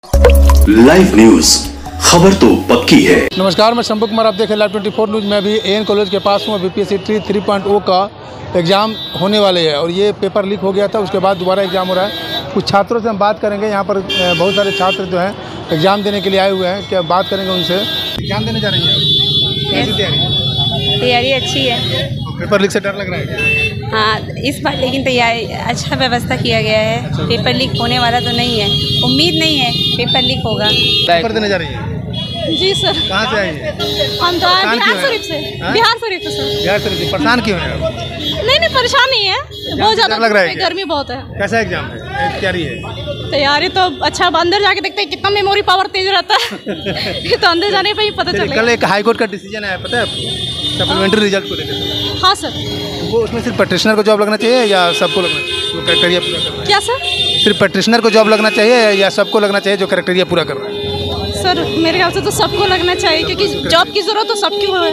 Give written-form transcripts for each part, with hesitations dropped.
Live news, खबर तो पक्की है। नमस्कार, मैं शंभू कुमार, आप देख रहे हैं लाइव 24 न्यूज। मैं भी एएन कॉलेज के पास हूँ। बीपीएससी 3.0 का एग्ज़ाम होने वाले हैं और ये पेपर लीक हो गया था, उसके बाद दोबारा एग्ज़ाम हो रहा है। कुछ छात्रों से हम बात करेंगे। यहाँ पर बहुत सारे छात्र जो हैं एग्ज़ाम देने के लिए आए हुए हैं, क्या बात करेंगे उनसे। एग्ज़ाम देने जा रही हैं, कैसी तैयारी? तैयारी अच्छी है। पेपर लीक से डर लग रहा है? हाँ, इस बार लेकिन तैयारी अच्छा व्यवस्था किया गया है। पेपर लीक होने वाला तो नहीं है, उम्मीद नहीं है पेपर लीक होगा। पेपर देने जा रही है? जी सर। कहाँ से आई है? हम तो बिहार शरीफ से। बिहार शरीफ से सर। बिहार शरीफ से। परेशान क्यों है? नहीं परेशान नहीं है, बहुत ज़्यादा लग रहा है, गर्मी बहुत है। कैसा एग्जाम है? तैयारी है? तैयारी तो अच्छा, अब अंदर जाके देखते हैं कितना मेमोरी पावर तेज रहता है। तो अंदर जाने पे ही पता चलेगा। कल एक हाई कोर्ट का डिसीजन आया, पता है आपको, सप्लीमेंट्री रिजल्ट को लेकर? हाँ सर। वो उसमें सिर्फ प्रैक्टिशनर को जॉब लगना चाहिए या सबको लगना चाहिए जो क्राइटेरिया पूरा कर रहा है? क्या सर? सिर्फ प्रैक्टिशनर को जॉब लगना चाहिए या सबको लगना चाहिए जो क्राइटेरिया पूरा कर रहा है? सर मेरे ख्याल से तो सबको लगना चाहिए, क्योंकि जॉब की ज़रूरत तो सबकी है।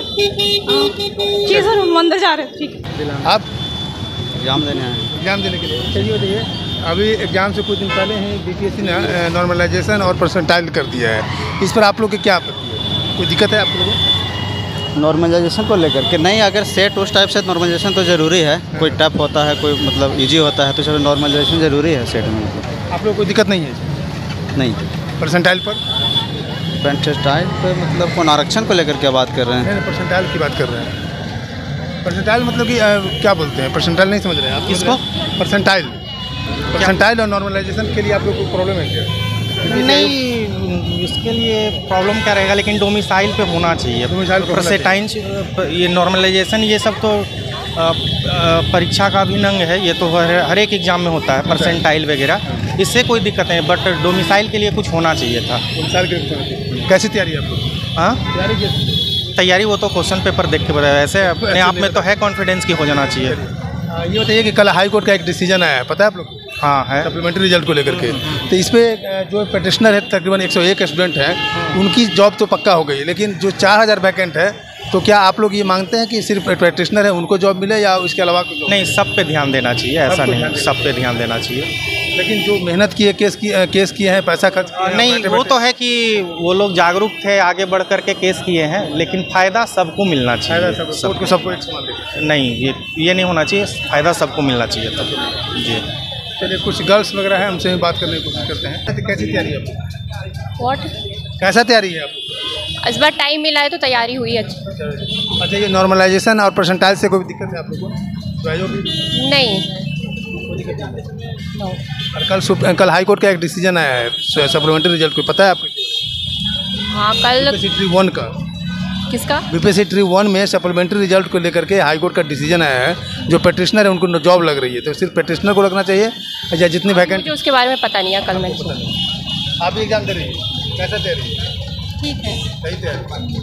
जी सर, हम अंदर जा रहे हैं। ठीक। आप एग्जाम देने आए? एग्जाम देने के लिए चलिए बताइए। अभी एग्जाम से कुछ दिन पहले ही बीपीएससी ने नॉर्मलाइजेशन और परसेंटाइल कर दिया है, इस पर आप लोग की क्या आपत्ति है? कोई दिक्कत है आप लोगों को नॉर्मलाइजेशन को लेकर के? नहीं, अगर सेट उस टाइप से नॉर्मलाइजेशन तो ज़रूरी है। कोई टफ होता है, कोई मतलब इजी होता है, तो चलो नॉर्मलाइजेशन ज़रूरी है सेट में। आप लोग कोई दिक्कत नहीं है? नहीं। परसेंटाइल पर? परसेंटाइल पर मतलब कौन आरक्षण को लेकर क्या बात कर रहे हैं? परसेंटाइल की बात कर रहे हैं। परसेंटाइल मतलब कि क्या बोलते हैं? परसेंटाइल नहीं समझ रहे हैं आप? किसको? परसेंटाइल और नॉर्मलाइजेशन के लिए आप लोग को प्रॉब्लम है क्या? नहीं, इसके लिए प्रॉब्लम क्या रहेगा, लेकिन डोमिसाइल पे होना चाहिए। परसेंटाइल, ये नॉर्मलाइजेशन, ये सब तो परीक्षा का अभिनंग है। ये तो हर एक एग्जाम में होता है परसेंटाइल वगैरह, इससे कोई दिक्कत नहीं। बट डोमिसाइल के लिए कुछ होना चाहिए था। कैसी तैयारी है आप लोग? हाँ, तैयारी वो तो क्वेश्चन पेपर देख के बताया। ऐसे अपने आप में तो है कॉन्फिडेंस की हो जाना चाहिए। ये बताइए कि कल हाई कोर्ट का एक डिसीजन आया है, पता है आप लोग को? हाँ है, सप्लीमेंट्री रिजल्ट को लेकर के। तो इस पर जो पेटिशनर है, तकरीबन 101 स्टूडेंट हैं, उनकी जॉब तो पक्का हो गई, लेकिन जो 4000 वैकेंट है, तो क्या आप लोग ये मांगते हैं कि सिर्फ प्रैक्टिशनर है उनको जॉब मिले या उसके अलावा कुछ? नहीं, सब पे ध्यान देना चाहिए। ऐसा नहीं, सब पे ध्यान देना चाहिए। लेकिन जो मेहनत की है, केस किए हैं, पैसा खर्च किया है, नहीं, वो तो है कि वो लोग जागरूक थे, आगे बढ़ कर के केस किए हैं, लेकिन फ़ायदा सबको मिलना चाहिए। सबको एक समान देना? नहीं, ये नहीं होना चाहिए। फ़ायदा सबको मिलना चाहिए तब। जी चलिए, कुछ गर्ल्स वगैरह हैं, हमसे भी बात करने की कोशिश करते हैं। तो कैसी तैयारी है आपको? व्हाट? कैसा तैयारी है आपको? इस बार टाइम मिला है तो तैयारी हुई अच्छी। अच्छा, ये नॉर्मलाइजेशन और परसेंटाइल से कोई दिक्कत है आप लोगों को? नहीं। और कल हाई कोर्ट का एक डिसीजन आया है सप्लीमेंट्री रिजल्ट को, पता है आपको? हाँ, कल बीपीएससी 1 का। किसका? बीपीएससी 1 में सप्लीमेंट्री रिजल्ट को लेकर के हाई कोर्ट का डिसीजन आया है। जो प्रैक्टिशनर है उनको जॉब लग रही है, तो सिर्फ प्रैक्टिशनर को लगना चाहिए या जितनी वैकेंट? मुझे उसके बारे में पता नहीं है, कल मैं। आप भी एग्जाम दे रही है? कैसा तैयारी? ठीक है। सही तैयारी।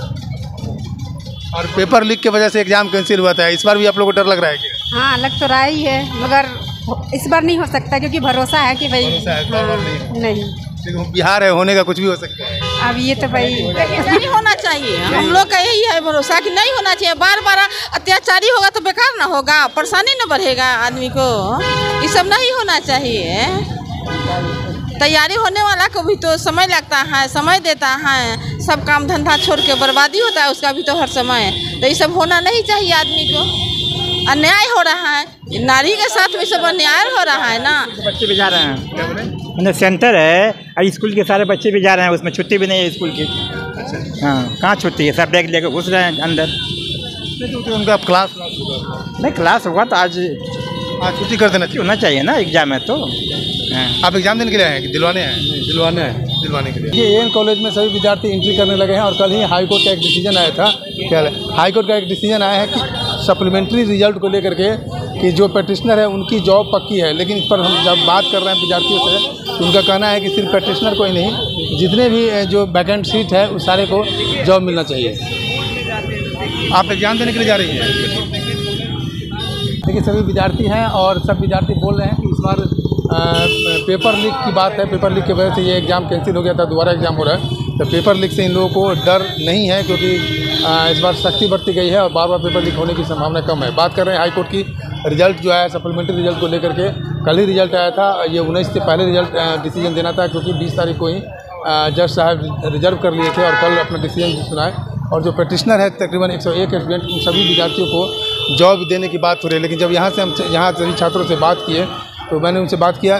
और पेपर लीक की वजह से एग्जाम कैंसिल हुआ था, इस बार भी आप लोगों को डर लग रहा है क्या? हाँ, लग तो रहा ही है, मगर इस बार नहीं हो सकता, क्योंकि भरोसा है कि भाई नहीं। बिहार है, होने का कुछ भी हो सकता है। अब ये तो भाई नहीं होना चाहिए। हम लोग का यही है भरोसा कि नहीं होना चाहिए। बार बार अत्याचारी होगा तो बेकार ना होगा, परेशानी न बढ़ेगा आदमी को। ये सब नहीं होना चाहिए। तैयारी होने वाला को भी तो समय लगता है, समय देता है, सब काम धंधा छोड़ के बर्बादी होता है उसका भी तो हर समय। तो ये सब होना नहीं चाहिए आदमी को। अन्याय हो रहा है, नारी के साथ में सब अन्याय हो रहा है ना। बच्चे भी जा रहे हैं, सेंटर है और स्कूल के सारे बच्चे भी जा रहे हैं, उसमें छुट्टी भी नहीं है स्कूल की। हाँ, कहाँ छुट्टी है? सब बैग लेकर घुस रहे हैं अंदर। तो उनका क्लास नहीं, क्लास होगा तो आज छुट्टी कर देना चाहिए। होना चाहिए ना, एग्जाम है तो। आप एग्जाम देने के लिए आए हैं कि दिलवाने हैं? दिलवाने के लिए। ये एएन कॉलेज में सभी विद्यार्थी एंट्री करने लगे हैं और कल ही हाई कोर्ट का एक डिसीजन आया था। क्या है? हाई कोर्ट का एक डिसीजन आया है कि सप्लीमेंट्री रिजल्ट को लेकर के कि जो प्रैक्टिशनर है उनकी जॉब पक्की है, लेकिन इस पर हम जब बात कर रहे हैं विद्यार्थियों से, तो उनका कहना है कि सिर्फ प्रैक्टिशनर को ही नहीं, जितने भी जो वैकेंट सीट है उस सारे को जॉब मिलना चाहिए। आप एग्जाम देने के लिए जा रही हैं? देखिए, सभी विद्यार्थी हैं और सब विद्यार्थी बोल रहे हैं कि इस बार पेपर लीक की बात है। पेपर लीक की वजह से ये एग्ज़ाम कैंसिल हो गया था, दोबारा एग्ज़ाम हो रहा है। तो पेपर लीक से इन लोगों को डर नहीं है, क्योंकि इस बार सख्ती बरती गई है और बार बार पेपर लीक होने की संभावना कम है। बात कर रहे हैं हाई कोर्ट की रिजल्ट जो आया सप्लीमेंट्री रिजल्ट को लेकर के, कल ही रिजल्ट आया था। ये 19 से पहले रिजल्ट डिसीजन देना था, क्योंकि 20 तारीख को ही जज साहब रिजर्व कर लिए थे और कल अपना डिसीजन सुनाए। और जो पटिशनर है तकरीबन 101 स्टूडेंट, उन सभी विद्यार्थियों को जॉब देने की बात हो रही है। लेकिन जब यहाँ से हम सभी छात्रों से बात किए तो मैंने उनसे बात किया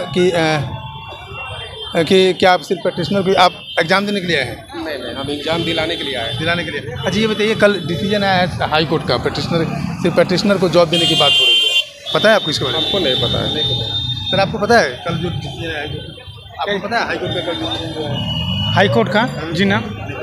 कि क्या आप सिर्फ पटिशनर को आप एग्ज़ाम देने के लिए आए हैं? नहीं, हम एग्ज़ाम दिलाने के लिए आए हैं। दिलाने के लिए। अच्छा ये बताइए, कल डिसीजन आया है हाई कोर्ट का, सिर्फ पटिशनर को जॉब देने की बात हो रही है, पता है आपको इसके बारे में? हमको नहीं पता है। सर आपको पता है कल जो डिसीजन आया है, आपको पता है हाई कोर्ट का कल डिसीजन जो है? हाई कोर्ट का? जी ना।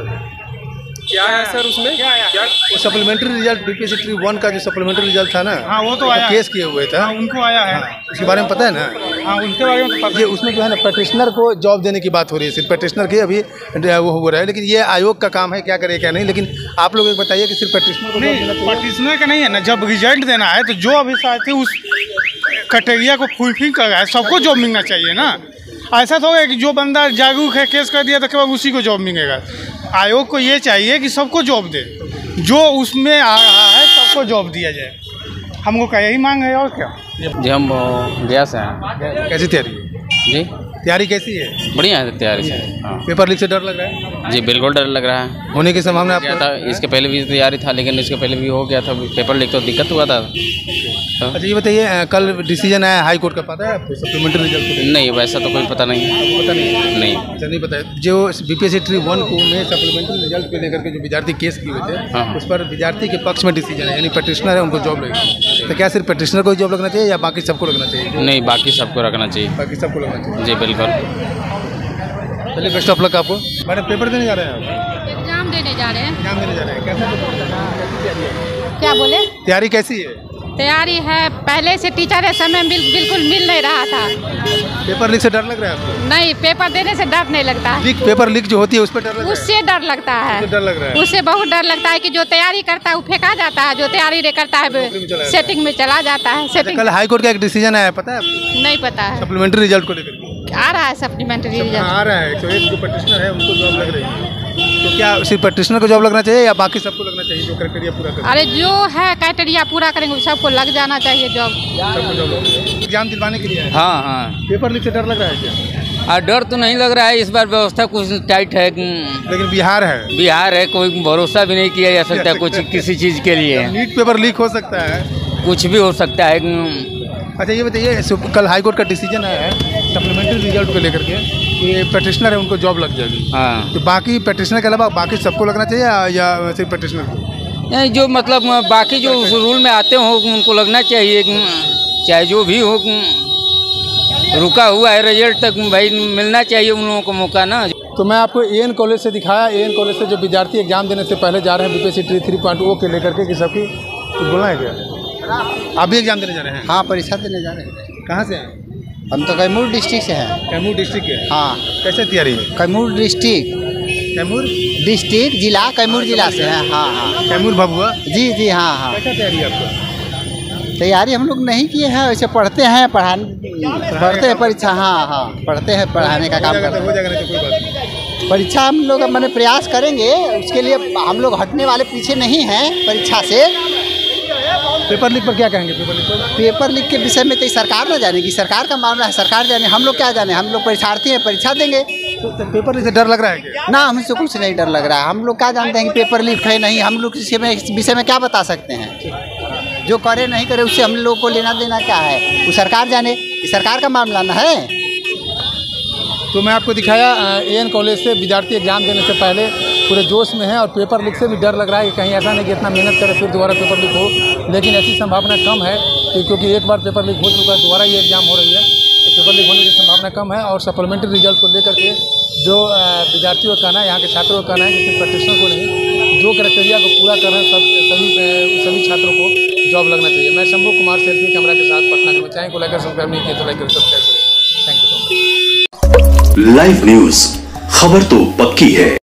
क्या है सर उसमें? क्या वो सप्लीमेंट्री रिजल्ट बीपीएससी 1 का जो सप्लीमेंट्री रिजल्ट था ना, हाँ वो तो आया, केस किए हुए था। हाँ, उनको आया है। उसके बारे में पता है ना? हाँ उनके बारे में तो पता है। उसमें जो है ना पटिशनर को जॉब देने की बात हो रही है, सिर्फ पटिशनर की अभी वो हो रहा है। लेकिन ये आयोग का काम है, क्या करे क्या नहीं। लेकिन आप लोग एक बताइए कि सिर्फ पटिशनर को नहीं, पटिशनर का नहीं है ना। जब रिजल्ट देना है तो जो अभी साथी उस कैटेगरिया को फुलफिल कर रहा है सबको जॉब मिलना चाहिए ना। ऐसा तो है कि जो बंदा जागरूक है केस कर दिया तो केवल उसी को जॉब मिलेगा। आयोग को ये चाहिए कि सबको जॉब दे, जो उसमें आ रहा है सबको जॉब दिया जाए। हमको क्या यही मांग है और क्या? जी हम गया से हैं। कैसी तैयारी है जी? तैयारी कैसी है? बढ़िया है तैयारी से। हाँ। पेपर लीक से डर लग रहा है? जी बिल्कुल डर लग रहा है। होने की संभावना क्या था? इसके पहले भी तैयारी था, लेकिन इसके पहले भी हो गया था पेपर लीक, तो दिक्कत हुआ था। तो अच्छा ये बताइए, कल डिसीजन आया हाई कोर्ट का, पता है आपको सप्लीमेंट्री रिजल्ट? नहीं वैसा तो कोई पता नहीं है। पता नहीं? नहीं। अच्छा नहीं पता है। जो बीपीएससी 1 को में सप्लीमेंट्री रिजल्ट को लेकर के जो विद्यार्थी केस किए हुए थे, हाँ। उस पर विद्यार्थी के पक्ष में डिसीजन है, यानी पटिशनर है उनको जॉब लगेगी। तो क्या सिर्फ पटिशनर को जॉब लगना चाहिए या बाकी सबको लगना चाहिए? नहीं, बाकी सबको रखना चाहिए। बाकी सबको लगना चाहिए। जी बिल्कुल। चलिए बेस्ट ऑफ लक आपको। मैडम पेपर देने जा रहे हैं आप? एग्जाम देने जा रहे हैं। एग्जाम देने जा रहे हैं, कैसा क्या बोले? तैयारी कैसी है? तैयारी है, पहले से टीचर है समय बिल्कुल मिल नहीं रहा था। पेपर लीक से डर लग रहा है आपको? नहीं, पेपर देने से डर नहीं लगता। पेपर लीक जो होती है उस पर डर लग रहा है? उससे डर लगता है। डर लग रहा है? उससे बहुत डर लगता है कि जो तैयारी करता है वो फेंका जाता है, जो तैयारी नहीं करता है सेटिंग में चला जाता है। सेटिंग कल हाई कोर्ट का एक डिसीजन आया, पता है आपको? नहीं पता है। सप्लीमेंट्री रिजल्ट को लेकर आ रहा है सप्लीमेंट्री रिजल्ट आ रहा है। तो एक जो पटिशनर है उनको जॉब लग रही है, तो क्या सिर्फ पटिशनर को जॉब लगना चाहिए या बाकी सबको लगना चाहिए जो क्राइटेरिया पूरा करे? अरे जो है क्राइटेरिया पूरा करेंगे सबको लग जाना चाहिए जॉब। सबको जॉब लगेगी। एग्जाम दिलवाने के लिए है? हाँ हाँ। पेपर लीक से डर लग रहा है क्या? डर तो नहीं लग रहा है, इस बार व्यवस्था कुछ टाइट है। लेकिन बिहार है, कोई भरोसा भी नहीं किया जा सकता कुछ किसी चीज़ के लिए। नीट पेपर लीक हो सकता है, कुछ भी हो सकता है। अच्छा ये बताइए, कल हाई कोर्ट का डिसीजन आया है सप्लीमेंट्री रिजल्ट को लेकर के, ये पटिशनर है उनको जॉब लग जाएगी। हाँ। तो बाकी पटिशनर के अलावा बाकी सबको लगना चाहिए या सिर्फ पटिशनर को? नहीं, जो मतलब बाकी जो रूल में आते हो उनको लगना चाहिए, चाहे जो भी हो। रुका हुआ है रिजल्ट तक भाई मिलना चाहिए उन लोगों को मौका ना। तो मैं आपको एएन कॉलेज से दिखाया, एएन कॉलेज से जो विद्यार्थी एग्जाम देने से पहले जा रहे हैं बीपीएससी 3.0 के लेकर के, कि सबकी कुछ बोलना है क्या? आप भी एग्जाम देने जा रहे हैं? हाँ परीक्षा देने जा रहे हैं। कहाँ से हैं? हम तो कैमूर डिस्ट्रिक्ट से हैं। कैमूर डिस्ट्रिक्ट के? हाँ। कैसे तैयारी है? कैमूर डिस्ट्रिक्ट जिला कैमूर जिला से है। हाँ हाँ। कैमूर भभुआ? जी हाँ हाँ। कैसा तैयारी है आपको? तैयारी हम लोग नहीं किए हैं, वैसे पढ़ते हैं पढ़ते हैं परीक्षा। हाँ हाँ पढ़ते हैं, पढ़ाने का काम करते हैं। हो जाएगा नहीं तो कोई बात नहीं। परीक्षा हम लोग मैंने प्रयास करेंगे, उसके लिए हम लोग हटने वाले पीछे नहीं हैं परीक्षा से। पेपर लीक पर क्या कहेंगे? पेपर लीक के विषय में तो सरकार ना जानेगी, सरकार का मामला है, सरकार जाने, हम लोग क्या जाने। हम लोग परीक्षार्थी हैं, परीक्षा देंगे। तो पेपर लीक से डर लग रहा है क्या? ना, हमसे कुछ नहीं डर लग रहा है। हम लोग क्या जानते हैं कि पेपर लीक है नहीं। हम लोग इस विषय में क्या बता सकते हैं? जो करे नहीं करे उससे हम लोग को लेना देना क्या है? वो सरकार जाने, ये सरकार का मामला ना है। तो मैं आपको दिखाया एएन कॉलेज से विद्यार्थी एग्जाम देने से पहले पूरे जोश में है और पेपर लीक से भी डर लग रहा है कि कहीं ऐसा नहीं कि इतना मेहनत करे फिर दोबारा पेपर लीक हो। लेकिन ऐसी संभावना कम है क्योंकि एक बार पेपर लीक हो चुका है, दोबारा ये एग्जाम हो रही है, तो पेपर लीक होने की संभावना कम है। और सप्लीमेंट्री रिजल्ट को लेकर के जो विद्यार्थियों का कहना है, यहाँ के छात्रों का कहना है कि सिर्फ पटिशनर को नहीं, जो क्राइटेरिया को पूरा कर रहे हैं सभी छात्रों को जॉब लगना चाहिए। मैं शंभू कुमार सेल्फी कैमरा के साथ पटना में। चैनल को लाइक सब्सक्राइब नहीं किया तो लाइक करें, सब्सक्राइब करें। Thank you so much. Live news, खबर तो पक्की है।